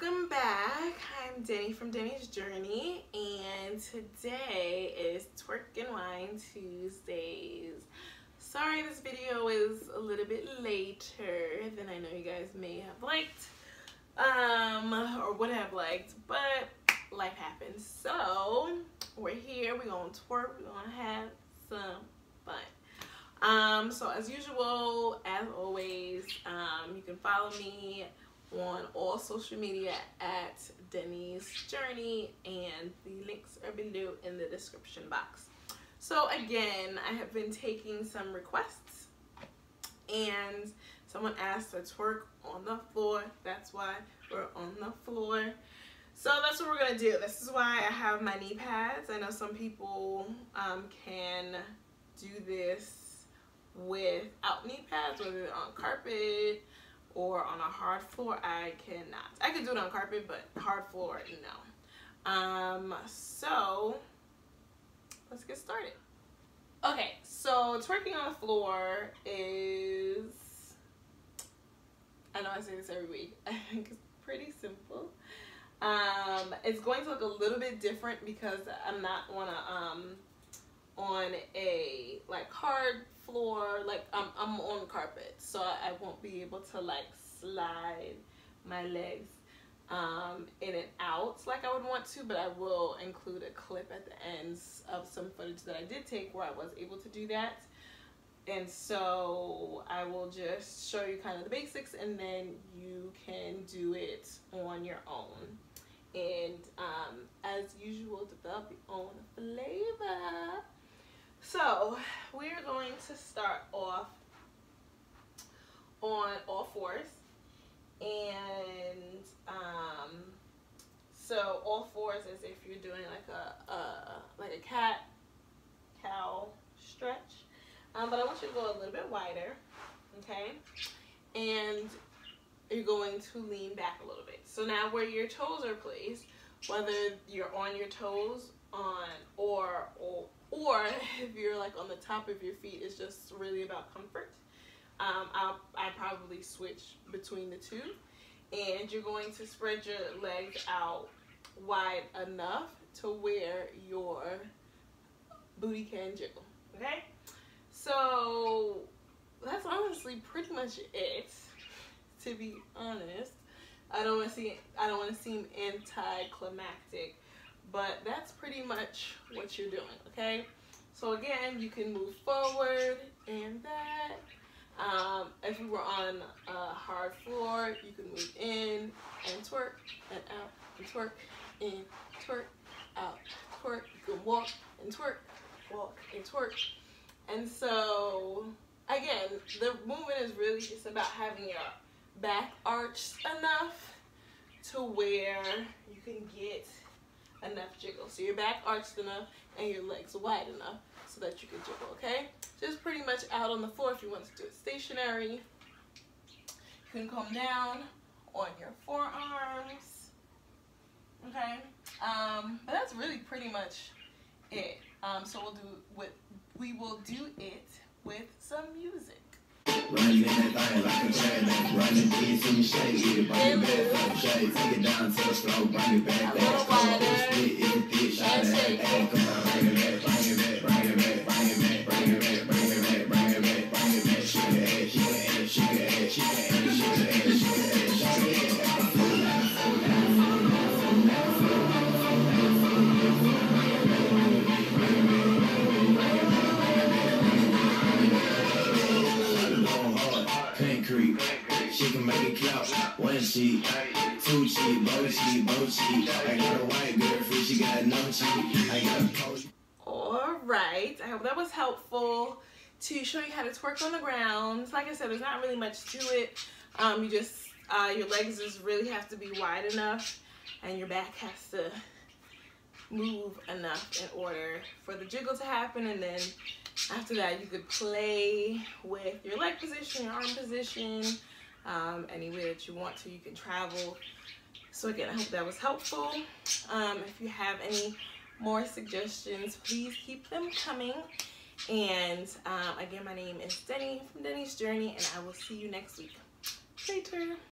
Welcome back. I'm Denny from Denny's Journey, and today is Twerk and Wine Tuesdays. Sorry this video is a little bit later than I know you guys may have liked, or would have liked, but life happens. So we're here, we're gonna twerk, we're gonna have some fun. So as usual, as always, you can follow me on all social media at Denny's Journey, and the links are below in the description box. So again, I have been taking some requests, and someone asked to twerk on the floor. That's why we're on the floor. So that's what we're gonna do. This is why I have my knee pads. I know some people can do this without knee pads, whether they're on carpet or on a hard floor. I cannot. I could do it on carpet, but hard floor, no. So let's get started. Okay, so twerking on the floor is, I know I say this every week, I think it's pretty simple. It's going to look a little bit different because I'm not on a like hard floor, like I'm on carpet, so I won't be able to like slide my legs in and out like I would want to, but I will include a clip at the ends of some footage that I did take where I was able to do that. And so I will just show you kind of the basics, and then you can do it on your own. And as usual, develop your own flavor. So we're going to start off on all fours, and so all fours is if you're doing like a cat cow stretch, but I want you to go a little bit wider, okay? And you're going to lean back a little bit. So now where your toes are placed, whether you're on your toes or if you're like on the top of your feet, it's just really about comfort. I probably switch between the two, and you're going to spread your legs out wide enough to where your booty can jiggle, okay? So that's honestly pretty much it, to be honest. I don't want to seem anticlimactic, but that's pretty much what you're doing, okay? So again, you can move forward and that. If you were on a hard floor, you can move in and twerk and out and twerk in, twerk out, twerk. You can walk and twerk and twerk. And so again, the movement is really just about having your back arched enough to where you can get enough jiggle. So your back arched enough and your legs wide enough so that you can jiggle, okay? Just pretty much out on the floor. If you want to do it stationary, you can come down on your forearms, okay? But that's really pretty much it. So we will do it with some music. Running that thing like a chain, running this in the shade, get it by your back from shade, take it down to the slow, bring it back, that's cold, split it, thick, shot it, hey, come on, bring it back, bring it back, bring it back, bring it back, bring it back, bring it back, bring it back, bring it back, shake it, shake it, shake it, shake it, shake it, shake it, shake it. She can make it clap. One cheek, two cheek, both cheek. I got a white girlfriend, she got no cheek. I got a coach. Alright, I hope that was helpful to show you how to twerk on the ground. Like I said, there's not really much to it. You just, your legs just really have to be wide enough, and your back has to move enough in order for the jiggle to happen. And then after that, you could play with your leg position, your arm position, any way that you want to. You can travel. So again, I hope that was helpful. If you have any more suggestions, please keep them coming. And again, my name is Denny from Denny's Journey, and I will see you next week. Later.